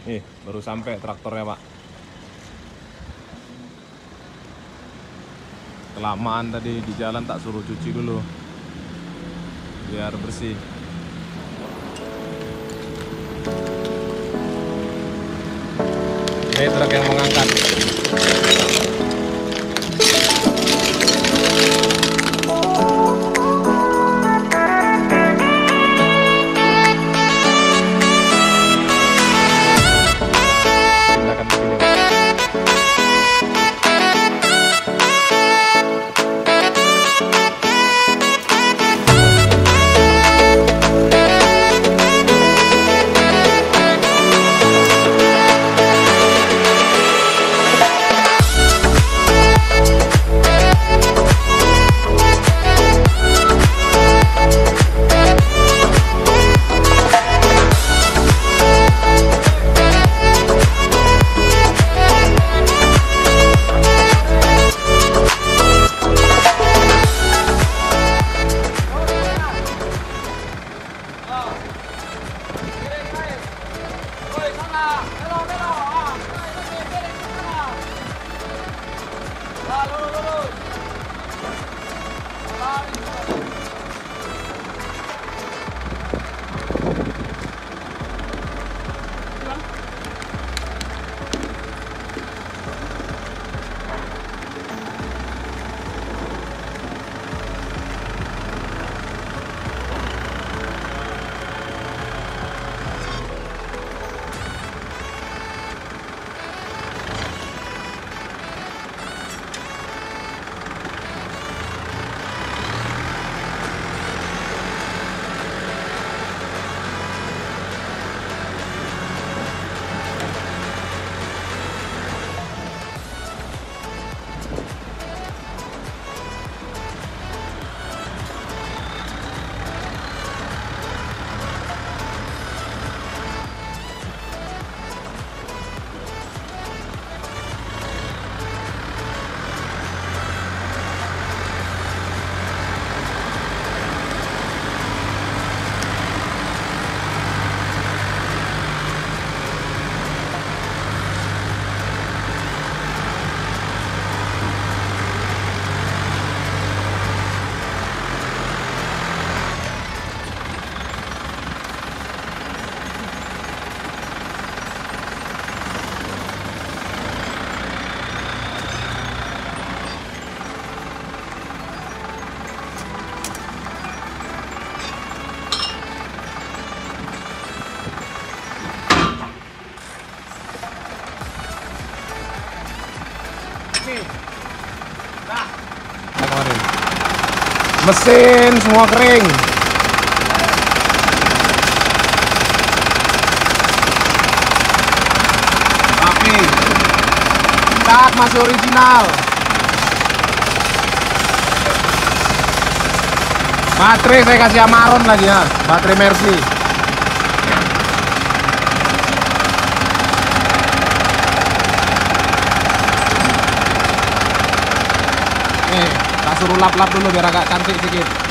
Nih, baru sampai traktornya, Pak. Kelamaan tadi di jalan, tak suruh cuci dulu biar bersih. Ini truk yang mengangkat. Tindakan begini, Pak. Mesin semua kering. Tapi cat masih original. Baterai saya kasih Amaron lagi ya, baterai Mercy. Nih, tak suruh lap-lap dulu biar agak cantik sedikit.